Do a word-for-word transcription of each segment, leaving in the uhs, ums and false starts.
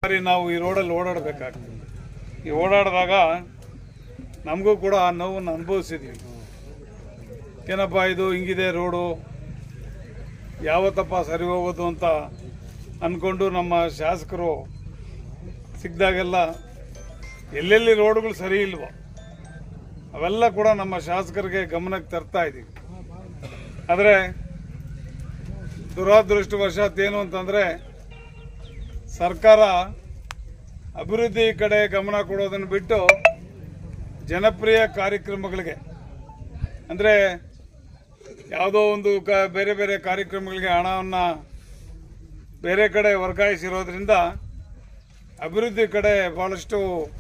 ನಾವು ಈ ರೋಡಲ್ಲಿ ಓಡಾಡಬೇಕಾಗ್ತದೆ. ಈ ಓಡಾಡಿದಾಗ ನಮಗೂ ಕೂಡ ಆ ನೋವನ್ನು ಅನುಭವಿಸಿದ್ವಿ. ಏನಪ್ಪ ಇದು ಹಿಂಗಿದೆ ರೋಡು, ಯಾವತ್ತಪ್ಪ ಸರಿ ಹೋಗೋದು ಅಂತ ಅಂದ್ಕೊಂಡು ನಮ್ಮ ಶಾಸಕರು ಸಿಕ್ಕಿದಾಗೆಲ್ಲ ಎಲ್ಲೆಲ್ಲಿ ರೋಡ್ಗಳು ಸರಿ ಇಲ್ವೋ ಅವೆಲ್ಲ ಕೂಡ ನಮ್ಮ ಶಾಸಕರಿಗೆ ಗಮನಕ್ಕೆ ತರ್ತಾ ಇದ್ದೀವಿ. ಆದರೆ ದುರಾದೃಷ್ಟವಶಾತ್ ಏನು ಅಂತಂದರೆ ಸರ್ಕಾರ ಅಭಿವೃದ್ಧಿ ಕಡೆ ಗಮನ ಕೊಡೋದನ್ನು ಬಿಟ್ಟು ಜನಪ್ರಿಯ ಕಾರ್ಯಕ್ರಮಗಳಿಗೆ ಅಂದರೆ ಯಾವುದೋ ಒಂದು ಕ ಬೇರೆ ಬೇರೆ ಕಾರ್ಯಕ್ರಮಗಳಿಗೆ ಹಣವನ್ನು ಬೇರೆ ಕಡೆ ವರ್ಗಾಯಿಸಿರೋದ್ರಿಂದ ಅಭಿವೃದ್ಧಿ ಕಡೆ ಭಾಳಷ್ಟು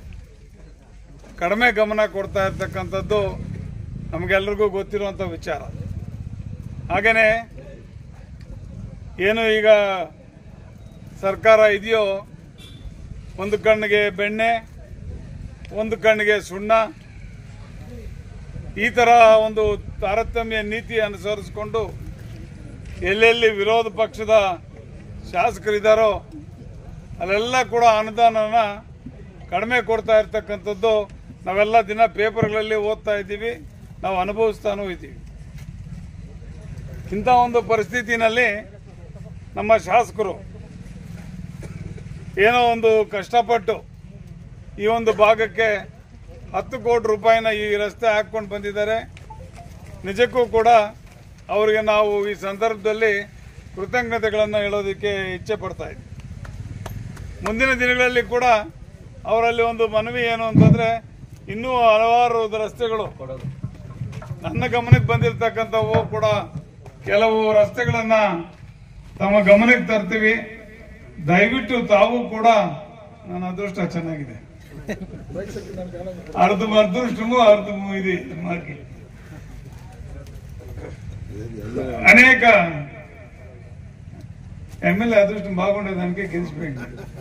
ಕಡಿಮೆ ಗಮನ ಕೊಡ್ತಾ ಇರ್ತಕ್ಕಂಥದ್ದು ನಮಗೆಲ್ಲರಿಗೂ ಗೊತ್ತಿರುವಂಥ ವಿಚಾರ. ಹಾಗೆಯೇ ಏನು ಈಗ ಸರ್ಕಾರ ಇದೆಯೋ, ಒಂದು ಕಣ್ಣಿಗೆ ಬೆಣ್ಣೆ, ಒಂದು ಕಣ್ಣಿಗೆ ಸುಣ್ಣ, ಈ ಥರ ಒಂದು ತಾರತಮ್ಯ ನೀತಿ ಅನುಸರಿಸಿಕೊಂಡು ಎಲ್ಲೆಲ್ಲಿ ವಿರೋಧ ಪಕ್ಷದ ಶಾಸಕರಿದ್ದಾರೋ ಅಲ್ಲೆಲ್ಲ ಕೂಡ ಅನುದಾನನ ಕಡಿಮೆ ಕೊಡ್ತಾ ಇರ್ತಕ್ಕಂಥದ್ದು ನಾವೆಲ್ಲ ದಿನ ಪೇಪರ್ಗಳಲ್ಲಿ ಓದ್ತಾ ಇದ್ದೀವಿ, ನಾವು ಅನುಭವಿಸ್ತಾನೂ ಇದ್ದೀವಿ. ಇಂಥ ಒಂದು ಪರಿಸ್ಥಿತಿನಲ್ಲಿ ನಮ್ಮ ಶಾಸಕರು ಏನೋ ಒಂದು ಕಷ್ಟಪಟ್ಟು ಈ ಒಂದು ಭಾಗಕ್ಕೆ ಹತ್ತು ಕೋಟಿ ರೂಪಾಯಿನ ಈ ರಸ್ತೆ ಹಾಕ್ಕೊಂಡು ಬಂದಿದ್ದಾರೆ. ನಿಜಕ್ಕೂ ಕೂಡ ಅವರಿಗೆ ನಾವು ಈ ಸಂದರ್ಭದಲ್ಲಿ ಕೃತಜ್ಞತೆಗಳನ್ನು ಹೇಳೋದಕ್ಕೆ ಇಚ್ಛೆ ಪಡ್ತಾ ಇದ್ದೀವಿ. ಮುಂದಿನ ದಿನಗಳಲ್ಲಿ ಕೂಡ ಅವರಲ್ಲಿ ಒಂದು ಮನವಿ ಏನು ಅಂತಂದರೆ, ಇನ್ನೂ ಹಲವಾರು ರಸ್ತೆಗಳು ನನ್ನ ಗಮನಕ್ಕೆ ಬಂದಿರತಕ್ಕಂಥವು ಕೂಡ ಕೆಲವು ರಸ್ತೆಗಳನ್ನು ತಮ್ಮ ಗಮನಕ್ಕೆ ತರ್ತೀವಿ. ದಯವಿಟ್ಟು ತಾವು ಕೂಡ, ನನ್ನ ಅದೃಷ್ಟ ಚೆನ್ನಾಗಿದೆ, ಅರ್ಧ ಅದೃಷ್ಟಮೂ ಅರ್ಧ ಇದೆ ಮಾರ್ಕೆ. ಅನೇಕ ಎಮ್ ಎಲ್ ಎ ಅದೃಷ್ಟ ಬಾಗೊಂಡಿದೆ, ನನಗೆ ಗೆಲ್ಲಿಸ್ಬೇಕು.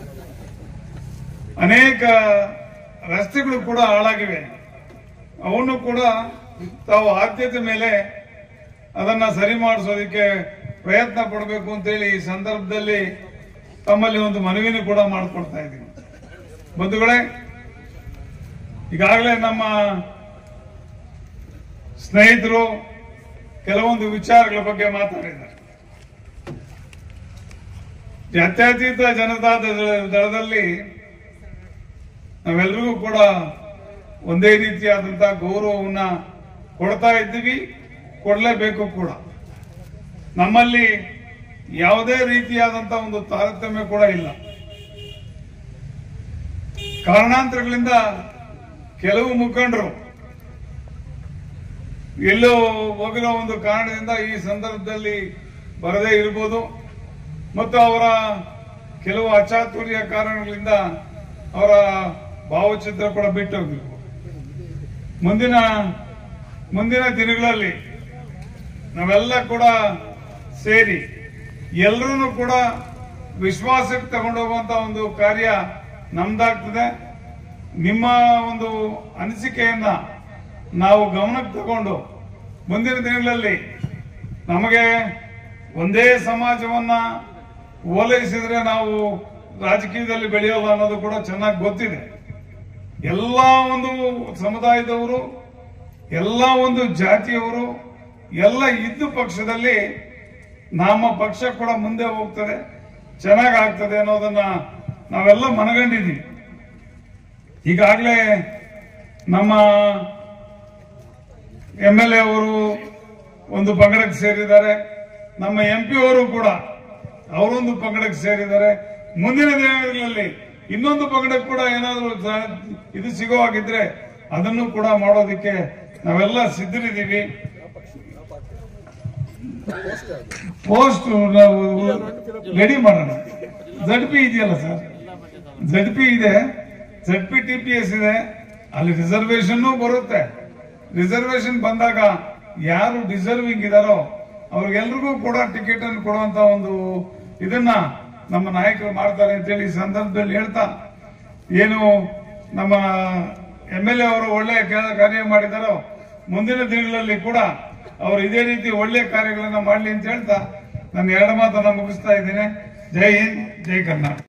ಅನೇಕ ರಸ್ತೆಗಳು ಕೂಡ ಹಾಳಾಗಿವೆ. ಅವನ್ನು ಕೂಡ ತಾವು ಆದ್ಯತೆ ಮೇಲೆ ಅದನ್ನ ಸರಿ ಮಾಡಿಸೋದಕ್ಕೆ ಪ್ರಯತ್ನ ಪಡಬೇಕು ಅಂತೇಳಿ ಈ ಸಂದರ್ಭದಲ್ಲಿ ತಮ್ಮಲ್ಲಿ ಒಂದು ಮನವಿನೂ ಕೂಡ ಮಾಡಿಕೊಡ್ತಾ ಇದ್ದೀನಿ. ಬಂಧುಗಳೇ, ಈಗಾಗಲೇ ನಮ್ಮ ಸ್ನೇಹಿತರು ಕೆಲವೊಂದು ವಿಚಾರಗಳ ಬಗ್ಗೆ ಮಾತಾಡಿದ್ದಾರೆ. ಜಾತ್ಯತೀತ ಜನತಾ ದಳದಲ್ಲಿ ನಾವೆಲ್ಲರಿಗೂ ಕೂಡ ಒಂದೇ ರೀತಿಯಾದಂತಹ ಗೌರವವನ್ನ ಕೊಡ್ತಾ ಇದ್ದೀವಿ, ಕೊಡಲೇಬೇಕು ಕೂಡ. ನಮ್ಮಲ್ಲಿ ಯಾವುದೇ ರೀತಿಯಾದಂತಹ ಒಂದು ತಾರತಮ್ಯ ಕೂಡ ಇಲ್ಲ. ಕಾರಣಾಂತರಗಳಿಂದ ಕೆಲವು ಮುಖಂಡರು ಎಲ್ಲೋ ಹೋಗಿರೋ ಒಂದು ಕಾರಣದಿಂದ ಈ ಸಂದರ್ಭದಲ್ಲಿ ಬರದೇ ಇರಬಹುದು, ಮತ್ತು ಅವರ ಕೆಲವು ಅಚಾತುರ್ಯ ಕಾರಣಗಳಿಂದ ಅವರ ಭಾವಚಿತ್ರ ಕೂಡ ಬಿಟ್ಟು ಹೋಗಿರ್ಬೋದು. ಮುಂದಿನ ಮುಂದಿನ ದಿನಗಳಲ್ಲಿ ನಾವೆಲ್ಲ ಕೂಡ ಸೇರಿ ಎಲ್ಲರೂ ಕೂಡ ವಿಶ್ವಾಸಕ್ಕೆ ತಗೊಂಡೋಗುವಂತ ಒಂದು ಕಾರ್ಯ ನಮ್ದಾಗ್ತದೆ. ನಿಮ್ಮ ಒಂದು ಅನಿಸಿಕೆಯನ್ನ ನಾವು ಗಮನಕ್ಕೆ ತಗೊಂಡು ಮುಂದಿನ ದಿನಗಳಲ್ಲಿ ನಮಗೆ ಒಂದೇ ಸಮಾಜವನ್ನ ಓಲೈಸಿದ್ರೆ ನಾವು ರಾಜಕೀಯದಲ್ಲಿ ಬೆಳೆಯೋಲ್ಲ ಅನ್ನೋದು ಕೂಡ ಚೆನ್ನಾಗಿ ಗೊತ್ತಿದೆ. ಎಲ್ಲ ಒಂದು ಸಮುದಾಯದವರು, ಎಲ್ಲ ಒಂದು ಜಾತಿಯವರು ಎಲ್ಲ ಇದ್ದು ಪಕ್ಷದಲ್ಲಿ ನಮ್ಮ ಪಕ್ಷ ಕೂಡ ಮುಂದೆ ಹೋಗ್ತದೆ, ಚೆನ್ನಾಗಿ ಆಗ್ತದೆ ಅನ್ನೋದನ್ನ ನಾವೆಲ್ಲ ಮನಗಂಡಿದ್ದೀವಿ. ಈಗಾಗಲೇ ನಮ್ಮ ಎಂ ಎಲ್ ಎ ಅವರು ಒಂದು ಪಂಗಡಕ್ಕೆ ಸೇರಿದ್ದಾರೆ, ನಮ್ಮ ಎಂ ಪಿ ಅವರು ಕೂಡ ಅವರೊಂದು ಪಂಗಡಕ್ಕೆ ಸೇರಿದ್ದಾರೆ. ಮುಂದಿನ ದಿನಗಳಲ್ಲಿ ಇನ್ನೊಂದು ಪಂಗಡಕ್ಕೆ ಕೂಡ ಏನಾದರೂ ಇದು ಸಿಗೋ ಹಾಗಿದ್ರೆ ಅದನ್ನು ಕೂಡ ಮಾಡೋದಕ್ಕೆ ನಾವೆಲ್ಲ ಸಿದ್ಧರಿದ್ದೀವಿ. ಪೋಸ್ಟ್ ನಾವು ರೆಡಿ ಮಾಡೋಣ. ಝಡ್ ಪಿ ಇದೆಯಲ್ಲ ಸರ್, ಝಡ್ ಪಿ ಇದೆ, Z P T P S ಇದೆ, ಅಲ್ಲಿ ರಿಸರ್ವೇಶನ್ ಬರುತ್ತೆ. ರಿಸರ್ವೇಶನ್ ಬಂದಾಗ ಯಾರು ಡಿಸರ್ವಿಂಗ್ ಇದಾರೋ ಅವ್ರಿಗೆಲ್ರಿಗೂ ಕೂಡ ಟಿಕೆಟ್ ಅನ್ನು ಕೊಡುವಂತ ಒಂದು ಇದನ್ನ ನಮ್ಮ ನಾಯಕರು ಮಾಡ್ತಾರೆ ಅಂತೇಳಿ ಈ ಸಂದರ್ಭದಲ್ಲಿ ಹೇಳ್ತಾ, ಏನು ನಮ್ಮ ಎಂ ಎಲ್ ಎ ಅವರು ಒಳ್ಳೆಯ ಕಾರ್ಯ ಮಾಡಿದಾರೋ ಮುಂದಿನ ದಿನಗಳಲ್ಲಿ ಕೂಡ ಅವರು ಇದೇ ರೀತಿ ಒಳ್ಳೆಯ ಕಾರ್ಯಗಳನ್ನ ಮಾಡಲಿ ಅಂತ ಹೇಳ್ತಾ ನನ್ನ ಎರಡು ಮಾತನ್ನ ಮುಗಿಸ್ತಾ ಇದ್ದೇನೆ. ಜೈ ಹಿಂದ್, ಜೈ ಕರ್ನಾಟಕ.